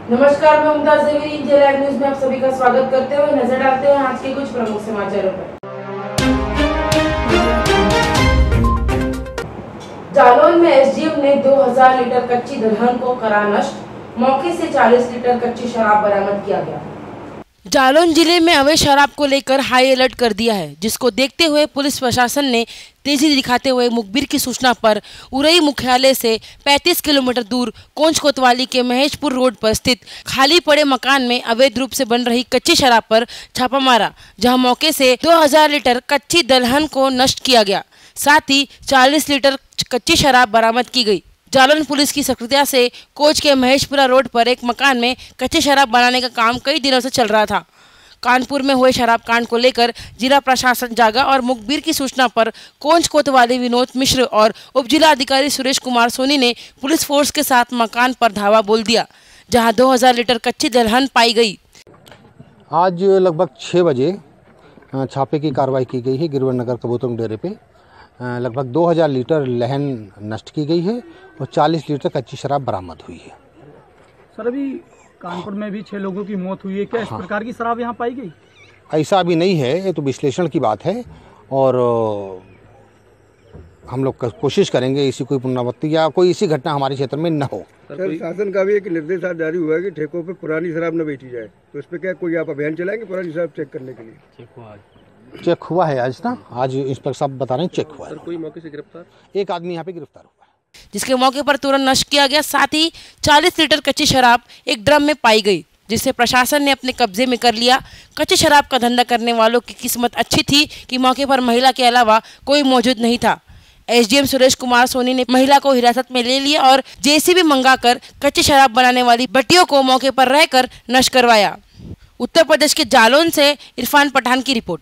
नमस्कार, मैं Mumtaz Javeri. India live news में आप सभी का स्वागत करते हुए नजर डालते हैं आज के कुछ प्रमुख समाचारों पर। जालौन में एसडीएम ने 2000 लीटर कच्ची दलहन को करा नष्ट। मौके से 40 लीटर कच्ची शराब बरामद किया गया। जालौन जिले में अवैध शराब को लेकर हाई अलर्ट कर दिया है, जिसको देखते हुए पुलिस प्रशासन ने तेजी दिखाते हुए मुखबिर की सूचना पर उरई मुख्यालय से 35 किलोमीटर दूर कोंच कोतवाली के महेशपुर रोड पर स्थित खाली पड़े मकान में अवैध रूप से बन रही कच्ची शराब पर छापा मारा, जहां मौके से 2000 लीटर कच्ची दलहन को नष्ट किया गया। साथ ही 40 लीटर कच्ची शराब बरामद की गई। जालौन पुलिस की सक्रियता से कोच के महेशपुरा रोड पर एक मकान में कच्ची शराब बनाने का काम कई दिनों से चल रहा था। कानपुर में हुए शराब कांड को लेकर जिला प्रशासन जागा और मुखबिर की सूचना पर कोंच कोतवाली विनोद मिश्र और उप जिला अधिकारी सुरेश कुमार सोनी ने पुलिस फोर्स के साथ मकान पर धावा बोल दिया, जहां 2000 लीटर कच्ची दलहन पाई गई। आज लगभग 6 बजे छापे की कार्रवाई की गई है। गिरवर नगर कबूतरों डेरे पे लगभग 2000 लीटर लहन नष्ट की गई है और 40 लीटर कच्ची शराब बरामद हुई है। सर, अभी कानपुर में भी 6 लोगों की मौत हुई है। क्या इस प्रकार की शराब यहाँ पाई गई? ऐसा अभी नहीं है, ये तो विश्लेषण की बात है और हम लोग कोशिश करेंगे इसी कोई पुनरावृत्ति या कोई इसी घटना हमारे क्षेत्र में न हो। सर, शासन का भी एक निर्देश आज जारी हुआ है कि ठेकों पे पुरानी शराब न बेची जाए, तो इस पे क्या कोई आप अभियान चलाएंगे पुरानी शराब चेक करने के लिए? चेक हुआ है आज ना, आज इंस्पेक्टर साहब बता रहे हैं चेक हुआ है। सर, कोई मौके से गिरफ्तार? एक आदमी यहाँ पे गिरफ्तार हुआ है, जिसके मौके पर तुरंत नष्ट किया गया। साथ ही 40 लीटर कच्ची शराब एक ड्रम में पाई गई, जिसे प्रशासन ने अपने कब्जे में कर लिया। कच्ची शराब का धंधा करने वालों की किस्मत अच्छी थी कि मौके पर महिला के अलावा कोई मौजूद नहीं था। एसडीएम सुरेश कुमार सोनी ने महिला को हिरासत में ले लिया और जेसीबी मंगाकर कच्ची शराब बनाने वाली भट्टियों को मौके पर रहकर नष्ट करवाया। उत्तर प्रदेश के जालौन से इरफान पठान की रिपोर्ट।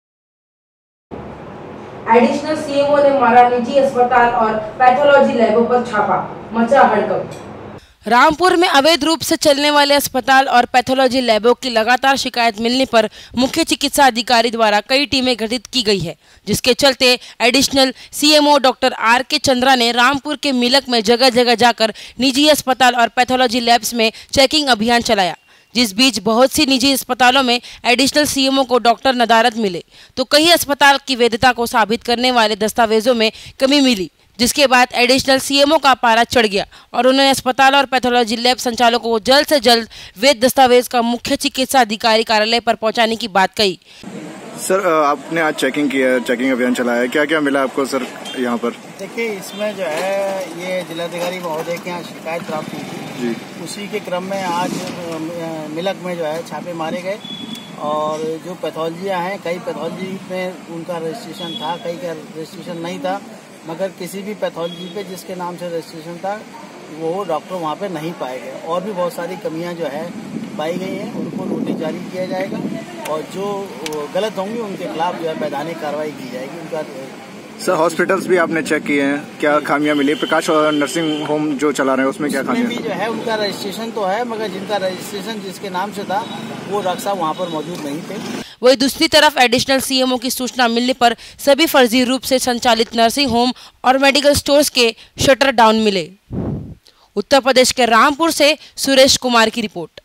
एडिशनल सीएमओ ने मारा निजी अस्पताल और पैथोलॉजी लैबों पर छापा, मचा हड़कंप। रामपुर में अवैध रूप से चलने वाले अस्पताल और पैथोलॉजी लैबों की लगातार शिकायत मिलने पर मुख्य चिकित्सा अधिकारी द्वारा कई टीमें गठित की गई है, जिसके चलते additional CMO doctor R K. Chandra ने रामपुर के मिलक में जगह जगह जाकर निजी अस्पताल और पैथोलॉजी लैब्स में चेकिंग अभियान चलाया। जिस बीच बहुत सी निजी अस्पतालों में एडिशनल सीएमओ को डॉक्टर नदारद मिले, तो कई अस्पताल की वैधता को साबित करने वाले दस्तावेजों में कमी मिली, जिसके बाद एडिशनल सीएमओ का पारा चढ़ गया और उन्होंने अस्पताल और पैथोलॉजी लैब संचालकों को जल्द से जल्द वैध दस्तावेज का मुख्य चिकित्सा अधिकारी कार्यालय पर पहुंचाने की बात कही। सर, आपने आज चेकिंग अभियान चलाया, क्या क्या मिला आपको सर यहाँ पर? देखिए, इसमें जो है ये जिलाधिकारी महोदय के यहाँ शिकायत प्राप्त हुई थी, उसी के क्रम में आज मिलक में जो है छापे मारे गए और जो पैथोलॉजियाँ हैं, कई पैथोलॉजी में उनका रजिस्ट्रेशन था, कई का रजिस्ट्रेशन नहीं था, मगर किसी भी पैथोलॉजी पे जिसके नाम से रजिस्ट्रेशन था वो डॉक्टर वहाँ पे नहीं पाए गए और भी बहुत सारी कमियाँ जो है पाई गई हैं, उनको नोटिस जारी किया जाएगा और जो गलत होंगे उनके खिलाफ जो है वैधानिक कार्रवाई की जाएगी। उनका सर, हॉस्पिटल्स भी आपने चेक किए हैं, क्या खामियां मिली? प्रकाश और नर्सिंग होम जो चला रहे हैं उसमें क्या खामियां? भी जो है उनका रजिस्ट्रेशन तो है, मगर जिनका रजिस्ट्रेशन जिसके नाम से था वो डॉक्टर साहब वहाँ पर मौजूद नहीं थे। वही दूसरी तरफ एडिशनल सीएमओ की सूचना मिलने पर सभी फर्जी रूप से संचालित नर्सिंग होम और मेडिकल स्टोर्स के शटर डाउन मिले। उत्तर प्रदेश के रामपुर से सुरेश कुमार की रिपोर्ट।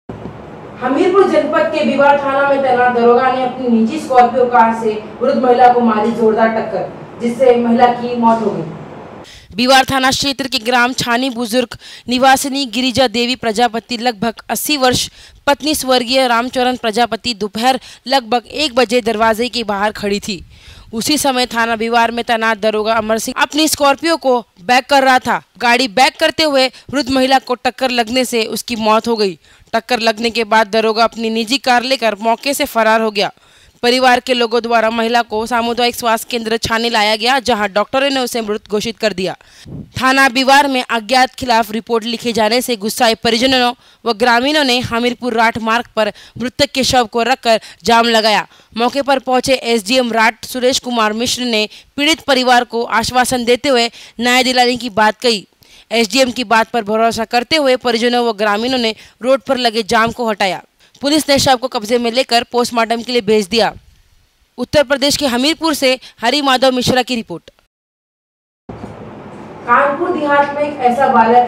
हमीरपुर जनपद के बिवार थाना में तैनात दरोगा ने अपनी निजी स्कॉर्पियो कार से वृद्ध महिला को मारी जोरदार टक्कर, जिससे महिला की मौत हो गई। बिवार थाना क्षेत्र के ग्राम छानी बुजुर्ग निवासिनी गिरिजा देवी प्रजापति लगभग 80 वर्ष पत्नी स्वर्गीय रामचरण प्रजापति दोपहर लगभग 1 बजे दरवाजे के बाहर खड़ी थी। उसी समय थाना बिवार में तैनात दरोगा अमर सिंह अपनी स्कॉर्पियो को बैक कर रहा था। गाड़ी बैक करते हुए वृद्ध महिला को टक्कर लगने से उसकी मौत हो गई। टक्कर लगने के बाद दरोगा अपनी निजी कार लेकर मौके से फरार हो गया। परिवार के लोगों द्वारा महिला को सामुदायिक स्वास्थ्य केंद्र छानी लाया गया, जहां डॉक्टरों ने उसे मृत घोषित कर दिया। थाना बिवार में अज्ञात खिलाफ रिपोर्ट लिखे जाने से गुस्साए परिजनों व ग्रामीणों ने हमीरपुर राठ मार्ग पर मृतक के शव को रखकर जाम लगाया। मौके पर पहुंचे एसडीएम राठ सुरेश कुमार मिश्र ने पीड़ित परिवार को आश्वासन देते हुए न्याय दिलाने की बात कही। एसडीएम की बात पर भरोसा करते हुए परिजनों व ग्रामीणों ने रोड पर लगे जाम को हटाया। पुलिस ने शव को कब्जे में लेकर पोस्टमार्टम के लिए भेज दिया। उत्तर प्रदेश के हमीरपुर से हरि माधव मिश्रा की रिपोर्ट। कानपुर देहात में एक ऐसा बालक है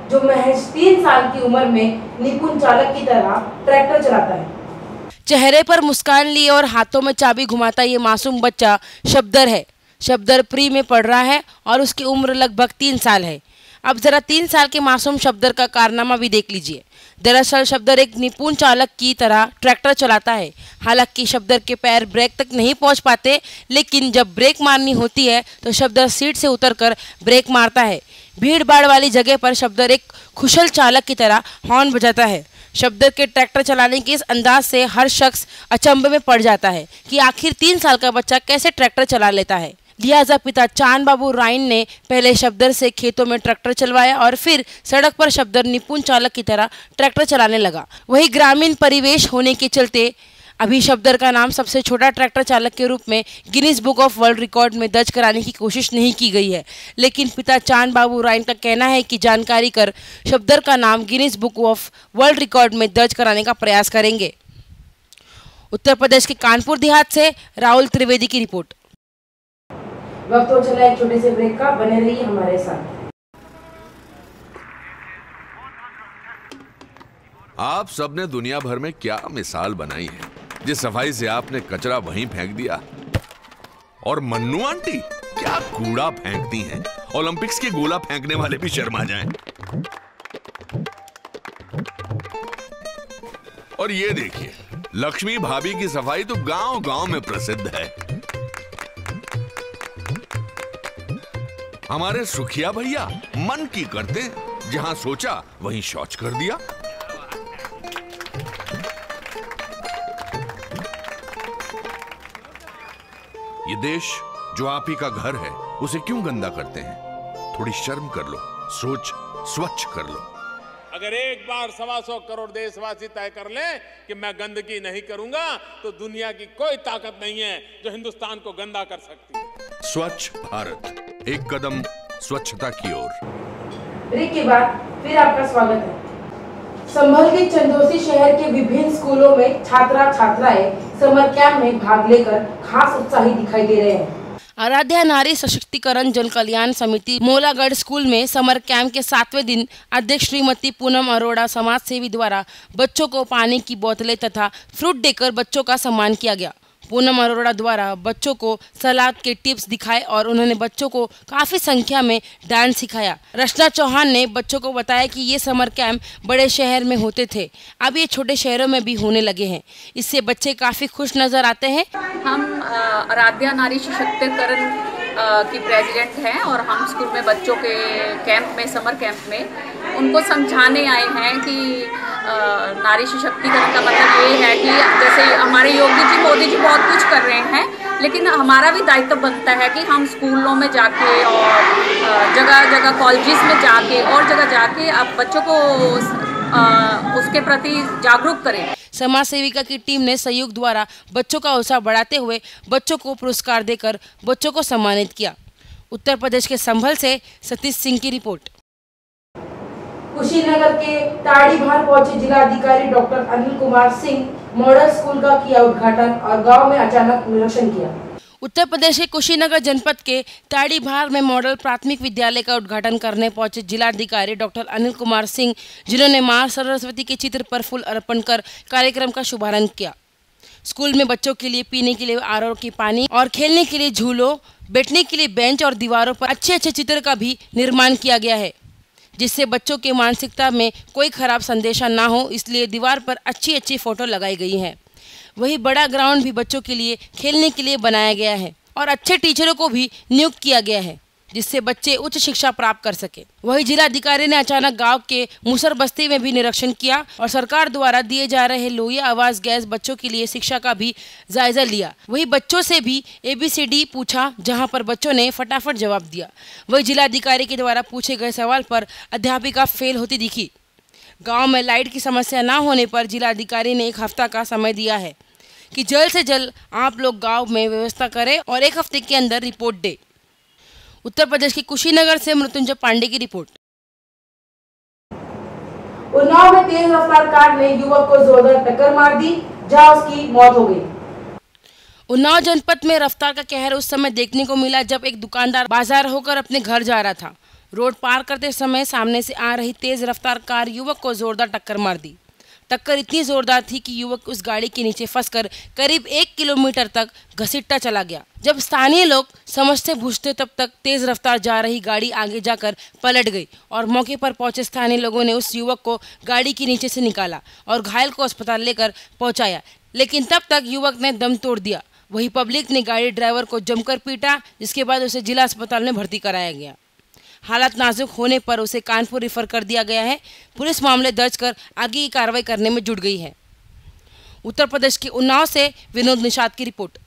जो महज 3 साल की उम्र में निपुण चालक की तरह ट्रैक्टर चलाता है। चेहरे पर मुस्कान लिए और हाथों में चाबी घुमाता ये मासूम बच्चा शब्दर है। शब्दर प्री में पढ़ रहा है और उसकी उम्र लगभग 3 साल है। अब जरा 3 साल के मासूम शब्दर का कारनामा भी देख लीजिए। दरअसल शब्दर एक निपुण चालक की तरह ट्रैक्टर चलाता है। हालांकि शब्दर के पैर ब्रेक तक नहीं पहुंच पाते, लेकिन जब ब्रेक मारनी होती है तो शब्दर सीट से उतरकर ब्रेक मारता है। भीड़ भाड़ वाली जगह पर शब्दर एक कुशल चालक की तरह हॉर्न बजाता है। शब्दर के ट्रैक्टर चलाने के इस अंदाज से हर शख्स अचंभे में पड़ जाता है कि आखिर 3 साल का बच्चा कैसे ट्रैक्टर चला लेता है। लिहाजा पिता चांद बाबू राइन ने पहले शब्दर से खेतों में ट्रैक्टर चलवाया और फिर सड़क पर शब्दर निपुण चालक की तरह ट्रैक्टर चलाने लगा। वही ग्रामीण परिवेश होने के चलते अभी शब्दर का नाम सबसे छोटा ट्रैक्टर चालक के रूप में Guinness book of world record में दर्ज कराने की कोशिश नहीं की गई है, लेकिन पिता चांद बाबू राइन का कहना है कि जानकारी कर शब्दर का नाम Guinness book of world record में दर्ज कराने का प्रयास करेंगे। उत्तर प्रदेश के कानपुर देहात से राहुल त्रिवेदी की रिपोर्ट। वक्त हो चला एक छोटे से ब्रेक का, बने रहिए हमारे साथ। आप सबने दुनिया भर में क्या मिसाल बनाई है, जिस सफाई से आपने कचरा वहीं फेंक दिया। और मन्नू आंटी क्या कूड़ा फेंकती हैं, ओलंपिक्स के गोला फेंकने वाले भी शर्मा जाएं। और ये देखिए, लक्ष्मी भाभी की सफाई तो गांव गांव में प्रसिद्ध है। हमारे सुखिया भैया मन की करते, जहां सोचा वहीं शौच कर दिया। ये देश जो आप ही का घर है, उसे क्यों गंदा करते हैं? थोड़ी शर्म कर लो, सोच स्वच्छ कर लो। अगर एक बार 125 करोड़ देशवासी तय कर ले कि मैं गंदगी नहीं करूंगा, तो दुनिया की कोई ताकत नहीं है जो हिंदुस्तान को गंदा कर सकती है। स्वच्छ भारत, एक कदम स्वच्छता की ओर। ब्रेक के बाद फिर आपका स्वागत है। संभल के चंदौसी शहर के विभिन्न स्कूलों में छात्रा छात्राएं समर कैंप में भाग लेकर खास उत्साही दिखाई दे रहे हैं। आराध्या नारी सशक्तिकरण जन कल्याण समिति मोलागढ़ स्कूल में समर कैंप के 7वें दिन अध्यक्ष श्रीमती पूनम अरोड़ा समाज सेवी द्वारा बच्चों को पानी की बोतलें तथा फ्रूट देकर बच्चों का सम्मान किया गया। पूनम अरोड़ा द्वारा बच्चों को सलाद के टिप्स दिखाए और उन्होंने बच्चों को काफी संख्या में डांस सिखाया। रचना चौहान ने बच्चों को बताया कि ये समर कैंप बड़े शहर में होते थे, अब ये छोटे शहरों में भी होने लगे हैं। इससे बच्चे काफी खुश नजर आते हैं। हम आराध्या नारी सशक्तिकरण की प्रेसिडेंट हैं और हम स्कूल में बच्चों के कैंप में, समर कैंप में उनको समझाने आए हैं कि नारी सशक्तिकरण का मतलब ये है कि जैसे हमारे योगी जी, मोदी जी बहुत कुछ कर रहे हैं, लेकिन हमारा भी दायित्व बनता है कि हम स्कूलों में जाके और जगह जगह कॉलेजेस में जाके और जगह जाके आप बच्चों को उसके प्रति जागरूक करें। समाज सेविका की टीम ने सहयोग द्वारा बच्चों का उत्साह बढ़ाते हुए बच्चों को पुरस्कार देकर बच्चों को सम्मानित किया। उत्तर प्रदेश के संभल से सतीश सिंह की रिपोर्ट। कुशीनगर के ताड़ीभार पहुंचे जिलाधिकारी doctor Anil Kumar Singh model school का किया उद्घाटन और गांव में अचानक निरीक्षण किया। उत्तर प्रदेश के कुशीनगर जनपद के ताड़ीभार में मॉडल प्राथमिक विद्यालय का उद्घाटन करने पहुंचे जिलाधिकारी डॉक्टर अनिल कुमार सिंह, जिन्होंने मां सरस्वती के चित्र पर फूल अर्पण कर कार्यक्रम का शुभारंभ किया। स्कूल में बच्चों के लिए पीने के लिए आरओ की पानी और खेलने के लिए झूलों, बैठने के लिए बेंच और दीवारों पर अच्छे चित्र का भी निर्माण किया गया है, जिससे बच्चों के मानसिकता में कोई खराब संदेशा ना हो, इसलिए दीवार पर अच्छी फोटो लगाई गई है। वही बड़ा ग्राउंड भी बच्चों के लिए खेलने के लिए बनाया गया है और अच्छे टीचरों को भी नियुक्त किया गया है, जिससे बच्चे उच्च शिक्षा प्राप्त कर सके। वही जिलाधिकारी ने अचानक गांव के मुसर बस्ती में भी निरीक्षण किया और सरकार द्वारा दिए जा रहे लोहिया आवास गैस बच्चों के लिए शिक्षा का भी जायजा लिया। वही बच्चों से भी ABCD पूछा, जहां पर बच्चों ने फटाफट जवाब दिया। वही जिलाधिकारी के द्वारा पूछे गए सवाल पर अध्यापिका फेल होती दिखी। गाँव में लाइट की समस्या न होने पर जिलाधिकारी ने 1 हफ्ता का समय दिया है कि जल्द से जल्द आप लोग गांव में व्यवस्था करें और 1 हफ्ते के अंदर रिपोर्ट दे। उत्तर प्रदेश के कुशीनगर से मृत्युंजय पांडे की रिपोर्ट। उन्नाव में तेज रफ्तार कार ने युवक को जोरदार टक्कर मार दी, जहां उसकी मौत हो गई। उन्नाव जनपद में रफ्तार का कहर उस समय देखने को मिला जब एक दुकानदार बाजार होकर अपने घर जा रहा था। रोड पार करते समय सामने से आ रही तेज रफ्तार कार युवक को जोरदार टक्कर मार दी। टक्कर इतनी जोरदार थी कि युवक उस गाड़ी के नीचे फंसकर करीब 1 किलोमीटर तक घसीटता चला गया। जब स्थानीय लोग समझते बूझते तब तक तेज रफ्तार जा रही गाड़ी आगे जाकर पलट गई और मौके पर पहुंचे स्थानीय लोगों ने उस युवक को गाड़ी के नीचे से निकाला और घायल को अस्पताल लेकर पहुंचाया, लेकिन तब तक युवक ने दम तोड़ दिया। वही पब्लिक ने गाड़ी ड्राइवर को जमकर पीटा, जिसके बाद उसे जिला अस्पताल में भर्ती कराया गया। हालत नाजुक होने पर उसे कानपुर रेफर कर दिया गया है। पुलिस मामले दर्ज कर आगे की कार्रवाई करने में जुट गई है। उत्तर प्रदेश के उन्नाव से विनोद निषाद की रिपोर्ट।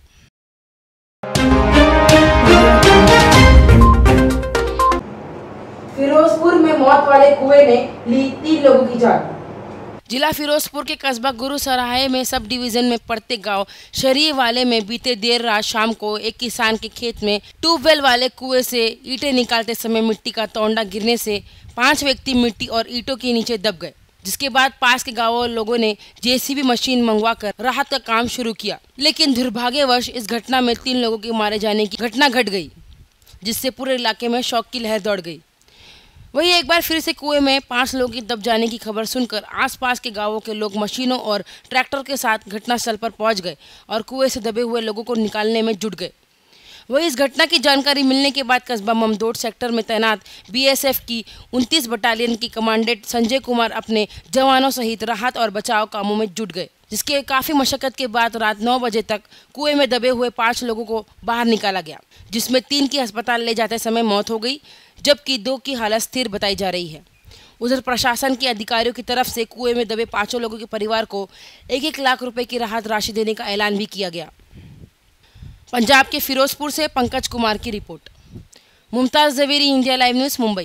फिरोजपुर में मौत वाले कुएं ने ली 3 लोगों की जान। जिला फिरोजपुर के कस्बा गुरु सराय में सब डिवीजन में पड़ते गांव शरीय वाले में बीते देर रात शाम को एक किसान के खेत में ट्यूबवेल वाले कुएं से ईंटें निकालते समय मिट्टी का तौंडा गिरने से 5 व्यक्ति मिट्टी और ईंटों के नीचे दब गए, जिसके बाद पास के गांवों लोगों ने जेसीबी मशीन मंगवाकर राहत का काम शुरू किया, लेकिन दुर्भाग्यवश इस घटना में 3 लोगों के मारे जाने की घटना घट गई, जिससे पूरे इलाके में शौक की लहर दौड़ गई। वहीं एक बार फिर से कुएं में 5 लोगों की दब जाने की खबर सुनकर आसपास के गांवों के लोग मशीनों और ट्रैक्टर के साथ घटनास्थल पर पहुंच गए और कुएं से दबे हुए लोगों को निकालने में जुट गए। वहीं इस घटना की जानकारी मिलने के बाद कस्बा ममदोट सेक्टर में तैनात बीएसएफ की 29 बटालियन की कमांडेंट संजय कुमार अपने जवानों सहित राहत और बचाव कामों में जुट गए, जिसके काफी मशक्कत के बाद रात 9 बजे तक कुएं में दबे हुए 5 लोगों को बाहर निकाला गया, जिसमें 3 की अस्पताल ले जाते समय मौत हो गई, जबकि 2 की हालत स्थिर बताई जा रही है। उधर प्रशासन के अधिकारियों की तरफ से कुएं में दबे 5 लोगों के परिवार को 1-1 लाख रुपए की राहत राशि देने का ऐलान भी किया गया। पंजाब के फिरोजपुर से पंकज कुमार की report. Mumtaz Javeri, India live news, Mumbai.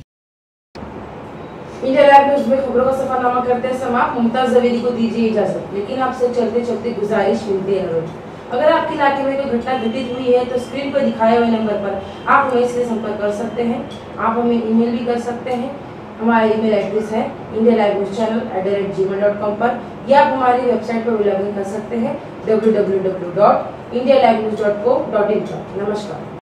India live news में खबरों का सफरनामा करते हैं समाप्त। मुमताज जवेरी को दीजिए इजाजत, लेकिन आपसे चलते चलते गुजारिश मिलती है। अगर आपके इलाके में कोई घटना घटित हुई है तो स्क्रीन पर दिखाए हुए नंबर पर आप हमें इससे संपर्क कर सकते हैं। आप हमें ईमेल भी कर सकते हैं। हमारा ईमेल एड्रेस है indialiveNewsChannel@gmail.com पर, या आप हमारी वेबसाइट पर भी लॉगिन कर सकते हैं www.indialivenews.co.in पर। नमस्कार।